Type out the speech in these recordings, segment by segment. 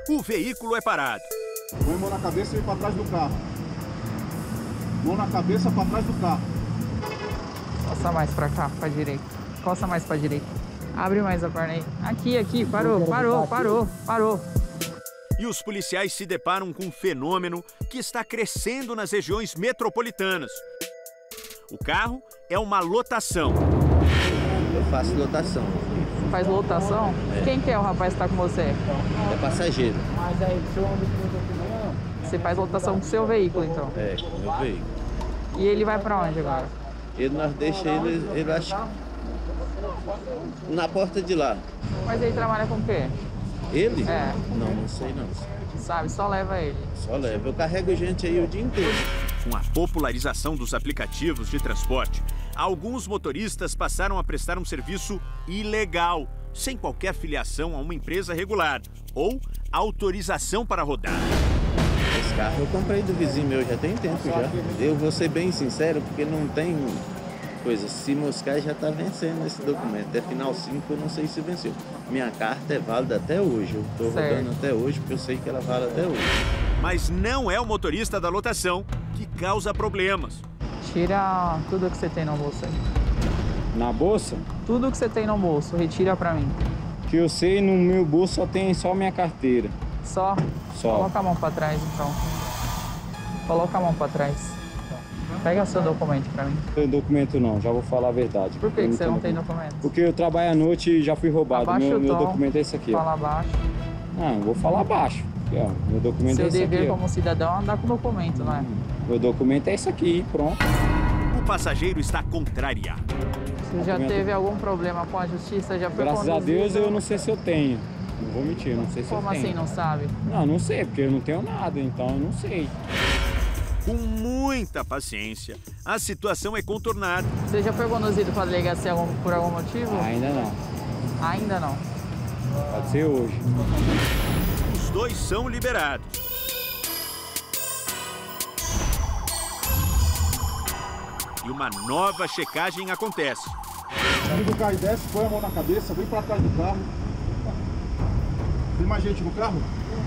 O veículo é parado. Põe a mão na cabeça e para trás do carro. Mão na cabeça para trás do carro. Coça mais pra cá, pra direita. Coça mais pra direita. Abre mais a perna aí. Aqui, parou. E os policiais se deparam com um fenômeno que está crescendo nas regiões metropolitanas. O carro é uma lotação. Eu faço lotação. Faz lotação? É. Quem que é o rapaz que tá com você? É passageiro. Mas aí, se eu ando com Você faz lotação com o seu veículo, então? É, com o meu veículo. E ele vai pra onde agora? Nós deixamos ele acho, na porta de lá. Mas ele trabalha com o quê? Ele? É. Não sei não. Sabe, só leva ele. Só leva. Eu carrego gente aí o dia inteiro. Com a popularização dos aplicativos de transporte, alguns motoristas passaram a prestar um serviço ilegal, sem qualquer filiação a uma empresa regular ou autorização para rodar. Esse carro eu comprei do vizinho meu já tem tempo já. Eu vou ser bem sincero, porque não tem coisa. Se moscar já está vencendo esse documento. Até final 5 eu não sei se venceu. Minha carta é válida até hoje. Eu estou rodando até hoje porque eu sei que ela vale até hoje. Mas não é o motorista da lotação que causa problemas. Tira tudo que você tem no bolso aí. Na bolsa? Tudo que você tem no bolso, retira pra mim. Que eu sei, no meu bolso só tem só minha carteira. Só? Só. Coloca a mão pra trás, então. Coloca a mão pra trás. Pega seu documento pra mim. Não tem documento não, já vou falar a verdade. Por que você não tem documento? Porque eu trabalho à noite e já fui roubado. Abaixa Meu o tom, documento é esse aqui. Fala abaixo. Não, vou falar baixo. Aqui, ó. Meu documento Seu é esse dever aqui. como cidadão é andar com documento, não é? Meu documento é esse aqui, pronto. O passageiro está contrariado. Você já teve algum problema com a justiça? Já foi Graças a conduzido? Deus eu não sei se eu tenho. Não vou mentir, não sei se Como eu tenho. assim não sabe? Não sei, porque eu não tenho nada, então eu não sei. Com muita paciência, a situação é contornada. Você já foi conduzido para a delegacia por algum motivo? Ainda não. Ainda não. Pode ser hoje. Os dois são liberados. E uma nova checagem acontece. Liga o carro e desce, põe a mão na cabeça, vem para trás do carro. Tem mais gente no carro?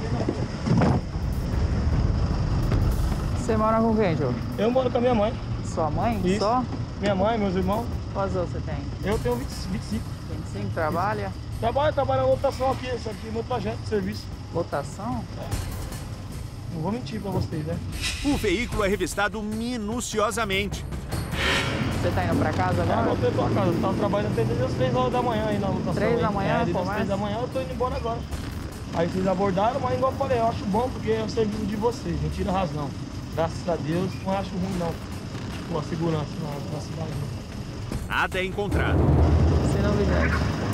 Você mora com quem, João? Eu moro com a minha mãe. Sua mãe? Isso. Só? Minha mãe, meus irmãos. Quantos anos você tem? Eu tenho 25. 25, trabalha? Trabalho na lotação aqui, esse aqui é meu projeto de serviço. Lotação? Não vou mentir pra vocês, né? O veículo é revistado minuciosamente. Você tá indo pra casa Eu agora? voltei pra casa, eu tava trabalhando até desde as 3 horas da manhã aí na lotação. 3 da manhã, desde as 3 da manhã eu tô indo embora agora. Aí vocês abordaram, mas igual eu falei, eu acho bom porque é o serviço de vocês, não tira razão. Graças a Deus, não acho ruim não. Com a segurança na cidade. Nada é encontrado. Sem novidade.